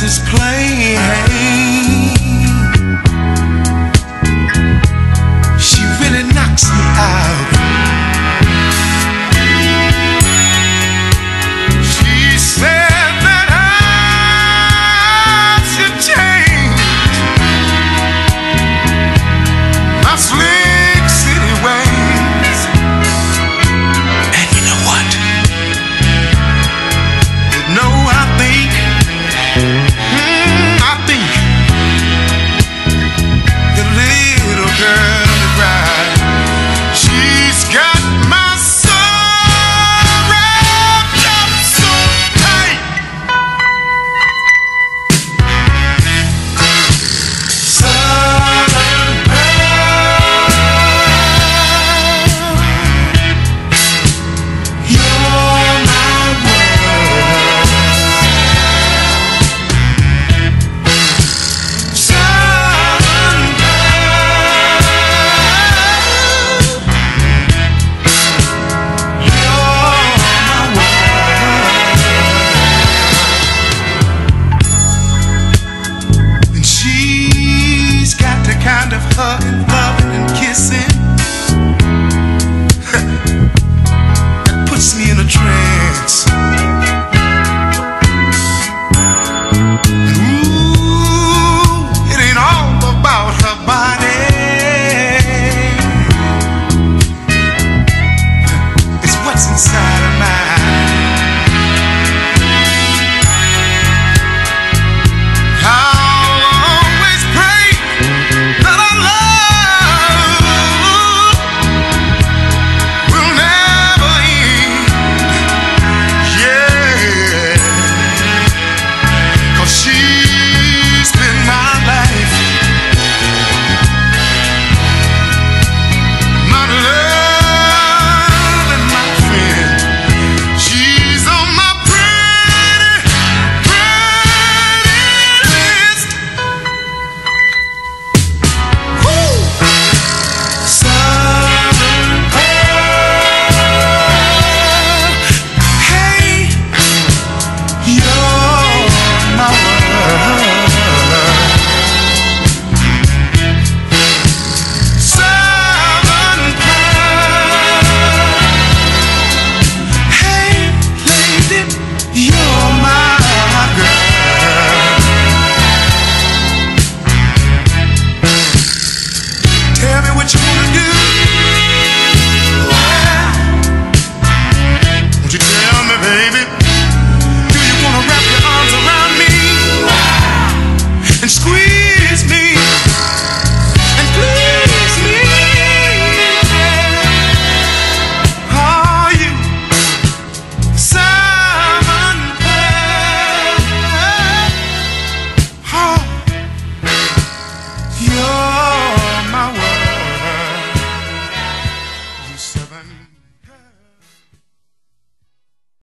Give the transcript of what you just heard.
is plain. She really knocks me out. She said that I should change my slick city ways. And you know what? No, I think the little girl is right. She's got my soul wrapped up so tight. Southern girl, you're my world. Southern girl, you're my world. And she's got the kind of hugging, loving, and kissing that puts me in a trance. And ooh, it ain't all about her body. It's what's inside of mine. I'll always pray that our love will never end. Yeah, 'cause she's been my life, my love and my friend. She's on my pretty, pretty list. Woo! Southern girl, hey, you're my world. Southern girl, hey, lady, you're my girl. Tell me what you wanna do. Yeah. Won't you tell me, baby?